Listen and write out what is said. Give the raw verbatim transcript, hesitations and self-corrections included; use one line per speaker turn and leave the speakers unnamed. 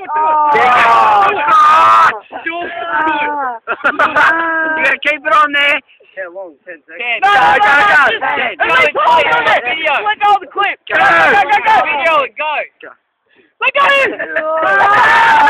it, do it.
Oh,
Do it. Do it.
You gotta keep it on there.
Yeah, long, ten seconds.
Ten.
Go,
No,
go,
no,
go.
no,
Ten.
Go,
Go,
go,
go,
go,
go.
video. Let go of the clip.
Go.
Go, go, go, go. Video it, go.
Go.
Let go.